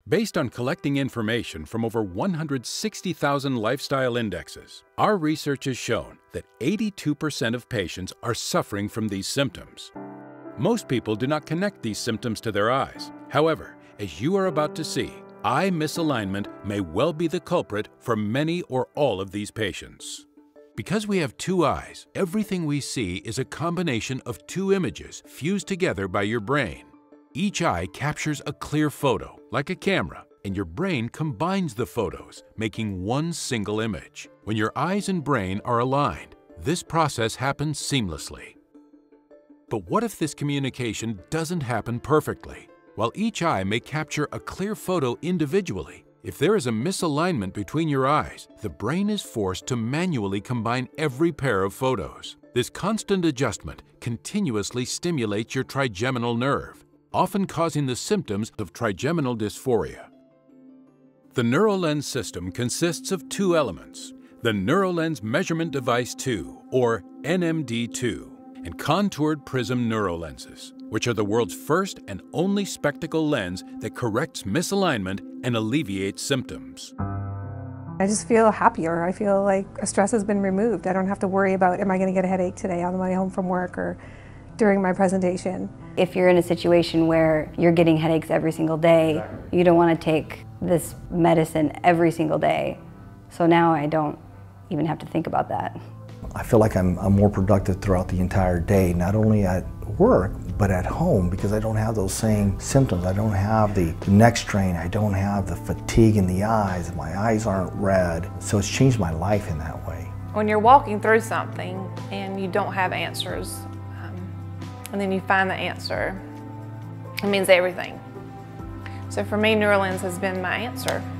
Based on collecting information from over 160,000 lifestyle indexes, our research has shown that 82% of patients are suffering from these symptoms. Most people do not connect these symptoms to their eyes. However, as you are about to see, eye misalignment may well be the culprit for many or all of these patients. Because we have two eyes, everything we see is a combination of two images fused together by your brain. Each eye captures a clear photo, like a camera, and your brain combines the photos, making one single image. When your eyes and brain are aligned, this process happens seamlessly. But what if this communication doesn't happen perfectly? While each eye may capture a clear photo individually, if there is a misalignment between your eyes, the brain is forced to manually combine every pair of photos. This constant adjustment continuously stimulates your trigeminal nerve, often causing the symptoms of trigeminal dysphoria. The NeuroLens system consists of two elements: the NeuroLens Measurement Device 2, or NMD2, and contoured prism neurolenses, which are the world's first and only spectacle lens that corrects misalignment and alleviates symptoms. I just feel happier. I feel like stress has been removed. I don't have to worry about, am I going to get a headache today on the way home from work or during my presentation. If you're in a situation where you're getting headaches every single day, you don't want to take this medicine every single day. So now I don't even have to think about that. I feel like I'm more productive throughout the entire day, not only at work, but at home, because I don't have those same symptoms. I don't have the neck strain, I don't have the fatigue in the eyes, my eyes aren't red. So it's changed my life in that way. When you're walking through something and you don't have answers, and then you find the answer, it means everything. So for me, NeuroLens has been my answer.